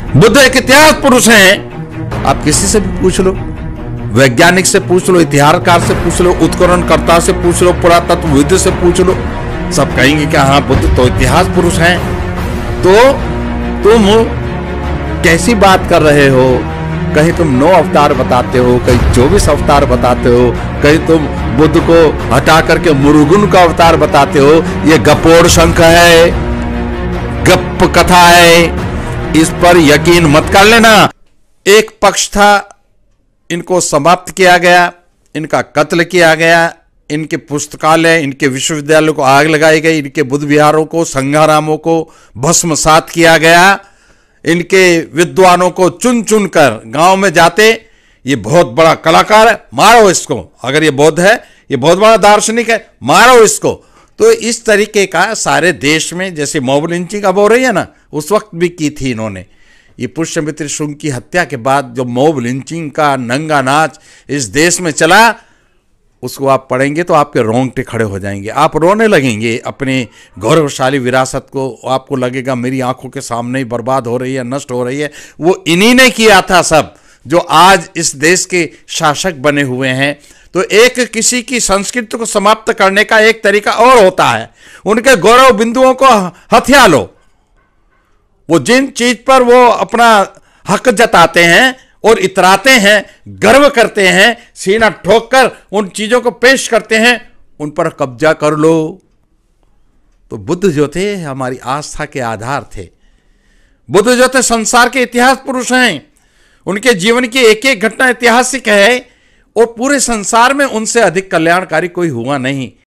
बुद्ध एक इतिहास पुरुष हैं। आप किसी से भी पूछ लो, वैज्ञानिक से पूछ लो, इतिहासकार से पूछ लो, उत्खननकर्ता से पूछ लो, पुरातत्वविद से पूछ लो, सब कहेंगे कि हाँ बुद्ध तो इतिहास पुरुष हैं। तो तुम कैसी बात कर रहे हो? कहीं तुम 9 अवतार बताते हो, कहीं 24 अवतार बताते हो, कहीं तुम बुद्ध को हटा करके मुरुगन का अवतार बताते हो। ये गपोड़ शंख है, गप कथा है, इस पर यकीन मत कर लेना। एक पक्ष था, इनको समाप्त किया गया, इनका कत्ल किया गया, इनके पुस्तकालय, इनके विश्वविद्यालयों को आग लगाई गई, इनके बुद्ध विहारों को, संघारामों को भस्मसात किया गया, इनके विद्वानों को चुन चुन कर गांव में जाते, ये बहुत बड़ा कलाकार है, मारो इसको, अगर ये बौद्ध है, ये बहुत बड़ा दार्शनिक है, मारो इसको। तो इस तरीके का सारे देश में, जैसे मॉब लिंचिंग अब हो रही है ना, उस वक्त भी की थी इन्होंने। ये पुष्यमित्र शुंग की हत्या के बाद जो मॉब लिंचिंग का नंगा नाच इस देश में चला, उसको आप पढ़ेंगे तो आपके रोंगटे खड़े हो जाएंगे, आप रोने लगेंगे अपने गौरवशाली विरासत को। आपको लगेगा मेरी आंखों के सामने ही बर्बाद हो रही है, नष्ट हो रही है। वो इन्हीं ने किया था सब, जो आज इस देश के शासक बने हुए हैं। तो एक किसी की संस्कृति को समाप्त करने का एक तरीका और होता है, उनके गौरव बिंदुओं को हथिया लो। वो जिन चीज पर वो अपना हक जताते हैं और इतराते हैं, गर्व करते हैं, सीना ठोक कर उन चीजों को पेश करते हैं, उन पर कब्जा कर लो। तो बुद्ध जो थे हमारी आस्था के आधार थे। बुद्ध जो थे संसार के इतिहास पुरुष हैं। उनके जीवन की एक एक घटना ऐतिहासिक है और पूरे संसार में उनसे अधिक कल्याणकारी कोई हुआ नहीं।